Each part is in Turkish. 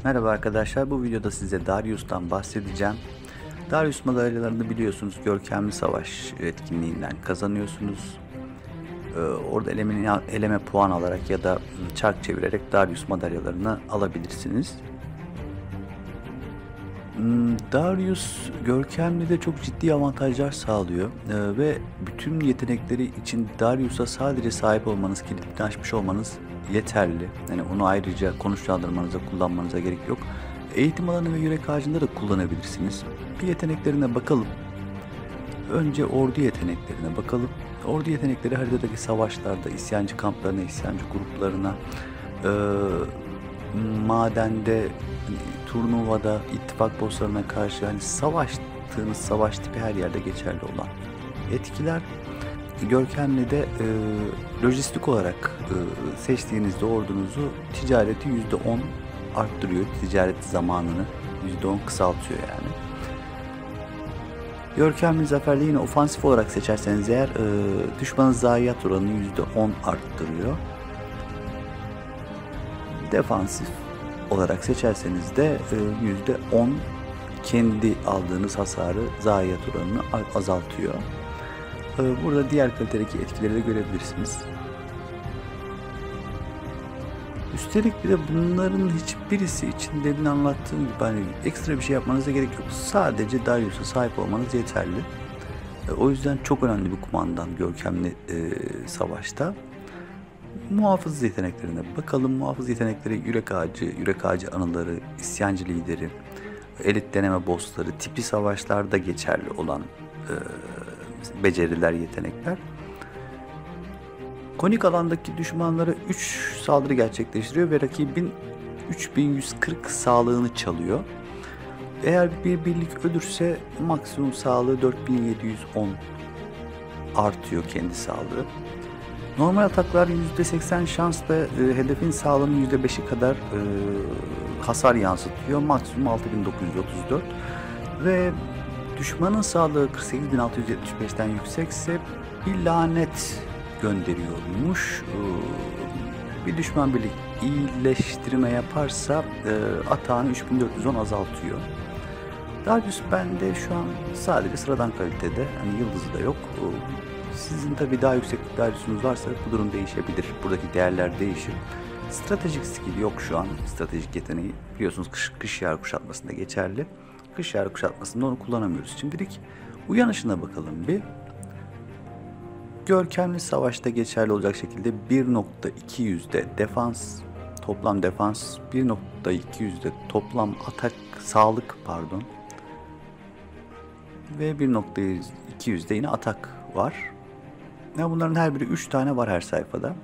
Merhaba arkadaşlar, bu videoda size Darius'tan bahsedeceğim. Darius madalyalarını biliyorsunuz, görkemli savaş etkinliğinden kazanıyorsunuz. Orada eleme puan alarak ya da çark çevirerek Darius madalyalarını alabilirsiniz. Darius görkemli de çok ciddi avantajlar sağlıyor ve bütün yetenekleri için Darius'a sadece sahip olmanız, kilidini açmış olmanız yeterli. Yani onu ayrıca konuşlandırmanıza, kullanmanıza gerek yok. Eğitim alanı ve yürek ağacında da kullanabilirsiniz. Bir yeteneklerine bakalım. Önce ordu yeteneklerine bakalım. Ordu yetenekleri haritadaki savaşlarda, isyancı kamplarına, isyancı gruplarına, madende, turnuvada, ittifak bosslarına karşı savaştığınız savaş tipi her yerde geçerli olan etkiler. Görkemli de lojistik olarak seçtiğinizde ordunuzu ticareti %10 arttırıyor. Ticaret zamanını %10 kısaltıyor yani. Görkemli zaferde yine ofansif olarak seçerseniz eğer düşmanın zayiat oranını %10 arttırıyor. Defansif olarak seçerseniz de %10 kendi aldığınız hasarı, zayiat oranını azaltıyor. Burada diğer kalitedeki etkileri de görebilirsiniz. Üstelik bir de bunların hiçbirisi için demin anlattığım gibi ekstra bir şey yapmanıza gerek yok. Sadece Darius'a sahip olmanız yeterli. O yüzden çok önemli bir kumandan görkemli savaşta. Muhafız yeteneklerine bakalım. Muhafız yetenekleri yürek ağacı anıları, isyancı lideri, elit deneme bossları, tipi savaşlarda geçerli olan beceriler, yetenekler. Konik alandaki düşmanlara 3 saldırı gerçekleştiriyor ve rakibin 3140 sağlığını çalıyor. Eğer bir birlik ölürse maksimum sağlığı 4710 artıyor, kendi sağlığı. Normal ataklar %80 şansla hedefin sağlığının %5'i kadar hasar yansıtıyor. Maksimum 6934 ve düşmanın sağlığı 48675'ten yüksekse bir lanet gönderiyormuş. Bir düşman birlik iyileştirme yaparsa atağını 3410 azaltıyor. Darius bende şu an sadece sıradan kalitede, yıldızı da yok. Sizin tabii daha yüksek Darius'unuz varsa bu durum değişebilir. Buradaki değerler değişir. Stratejik skill yok şu an. Stratejik yeteneği biliyorsunuz kış yarı kuşatmasında geçerli. Kış yarı kuşatmasında onu kullanamıyoruz. Şimdilik uyanışına bakalım bir. Görkemli savaşta geçerli olacak şekilde 1.200'de defans, toplam defans, 1.200'de toplam atak, sağlık ve 1.200'de yine atak var. Bunların her biri 3 tane var her sayfada.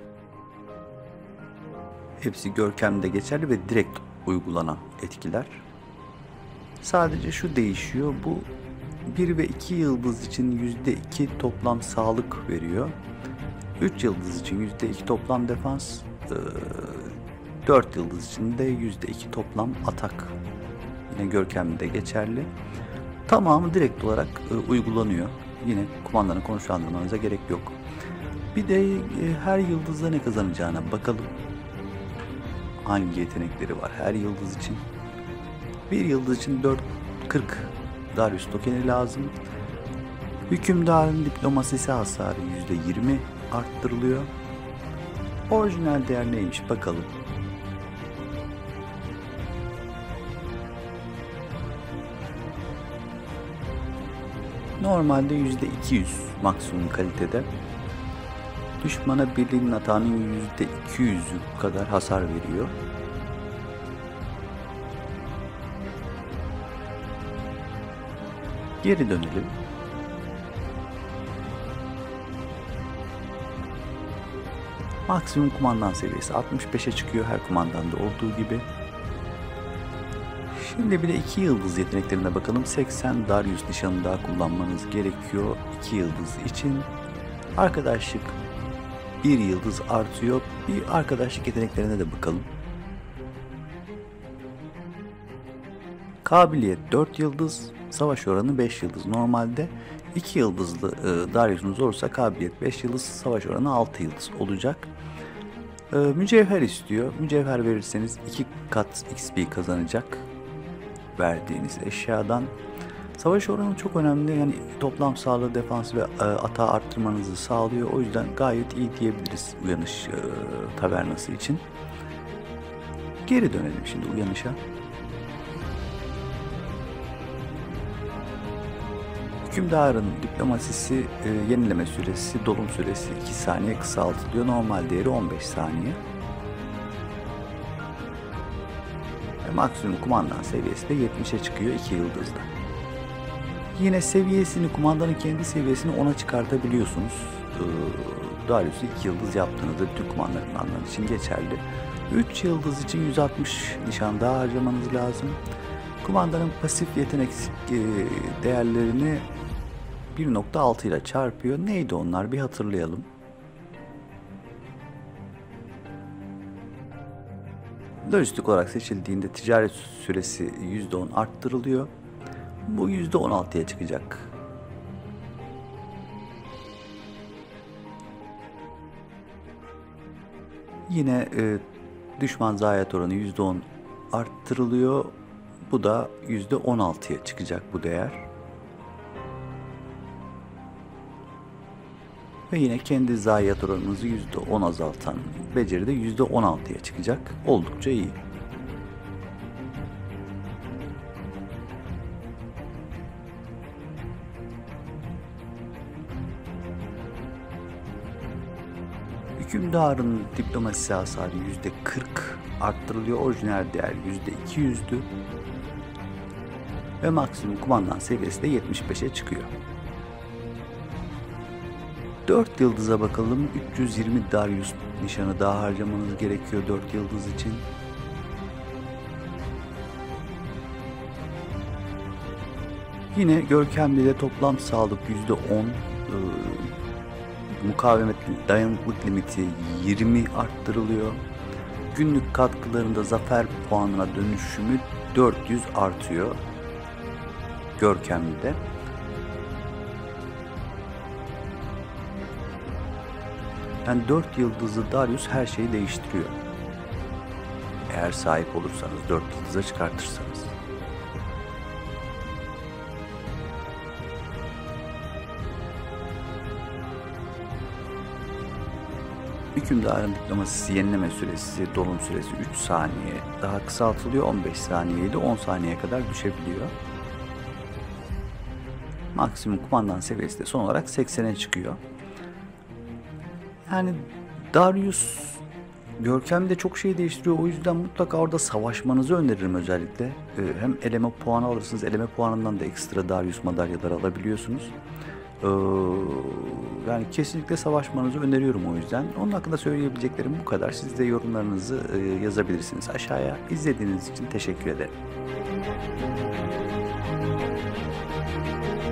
Hepsi görkemde geçerli ve direkt uygulanan etkiler. Sadece şu değişiyor. Bu 1 ve 2 yıldız için %2 toplam sağlık veriyor. 3 yıldız için %2 toplam defans, 4 yıldız için de %2 toplam atak. Yine görkemde geçerli. Tamamı direkt olarak uygulanıyor. Yine kumandanı konuşlandırmanıza gerek yok. Bir de her yıldızda ne kazanacağına bakalım. Hangi yetenekleri var her yıldız için? Bir yıldız için 440 Darius tokeni lazım. Hükümdarın diplomasisi hasarı %20 arttırılıyor. Orijinal değer neymiş bakalım. Normalde %200 maksimum kalitede. Düşmana birliğin atağının %200'ü kadar hasar veriyor. Geri dönelim. Maksimum kumandan seviyesi 65'e çıkıyor her kumandanda olduğu gibi. Şimdi bir de 2 yıldız yeteneklerine bakalım. 80 Darius nişanı daha kullanmanız gerekiyor 2 yıldız için. Arkadaşlık 1 yıldız artıyor. Bir arkadaşlık yeteneklerine de bakalım. Kabiliyet 4 yıldız, savaş oranı 5 yıldız. Normalde 2 yıldızlı Darius'unuz olursa kabiliyet 5 yıldız, savaş oranı 6 yıldız olacak. Mücevher istiyor. Mücevher verirseniz 2 kat XP kazanacak verdiğiniz eşyadan. Savaş oranı çok önemli. Yani toplam sağlığı, defans ve atağı arttırmanızı sağlıyor. O yüzden gayet iyi diyebiliriz uyanış tavernası için. Geri dönelim şimdi uyanışa. Hükümdarın diplomasisi yenileme süresi, dolum süresi 2 saniye kısaltılıyor. Normal değeri 15 saniye. Ve maksimum kumandan seviyesi de 70'e çıkıyor 2 yıldızda. Yine seviyesini, kumandanın kendi seviyesini 10'a çıkartabiliyorsunuz. Darius'u 2 yıldız yaptığınızda bütün kumandanlar için geçerli. 3 yıldız için 160 nişan daha harcamanız lazım. Kumandanın pasif yetenek değerlerini 1.6 ile çarpıyor. Neydi onlar? Bir hatırlayalım. Lojistik olarak seçildiğinde ticaret süresi %10 arttırılıyor. Bu %16'ya çıkacak. Yine düşman zayiat oranı %10 arttırılıyor. Bu da %16'ya çıkacak bu değer. Ve yine kendi zayiat oranınızı %10 azaltan beceri de %16'ya çıkacak. Oldukça iyi. Hükümdarın diplomasisi hasarı %40 arttırılıyor. Orijinal değer %200'dü. Ve maksimum kumandan seviyesi de 75'e çıkıyor. 4 yıldıza bakalım. 320 Darius nişanı daha harcamanız gerekiyor 4 yıldız için. Yine görkemli de toplam sağlık %10, mukavemet dayanıklılık limiti 20 arttırılıyor. Günlük katkılarında zafer puanına dönüşümü 400 artıyor. Görkemli de. Yani 4 yıldızlı Darius her şeyi değiştiriyor. Eğer sahip olursanız, 4 yıldıza çıkartırsanız. Hükümdarın diplomasisi yenileme süresi, dolum süresi 3 saniye daha kısaltılıyor. 15 saniyeydi 10 saniyeye kadar düşebiliyor. Maksimum kumandan seviyesi de son olarak 80'e çıkıyor. Yani Darius görkemde çok şey değiştiriyor. O yüzden mutlaka orada savaşmanızı öneririm özellikle. Hem eleme puanı alırsınız. Eleme puanından da ekstra Darius madalyaları alabiliyorsunuz. Yani kesinlikle savaşmanızı öneriyorum o yüzden. Onun hakkında söyleyebileceklerim bu kadar. Siz de yorumlarınızı yazabilirsiniz aşağıya. İzlediğiniz için teşekkür ederim.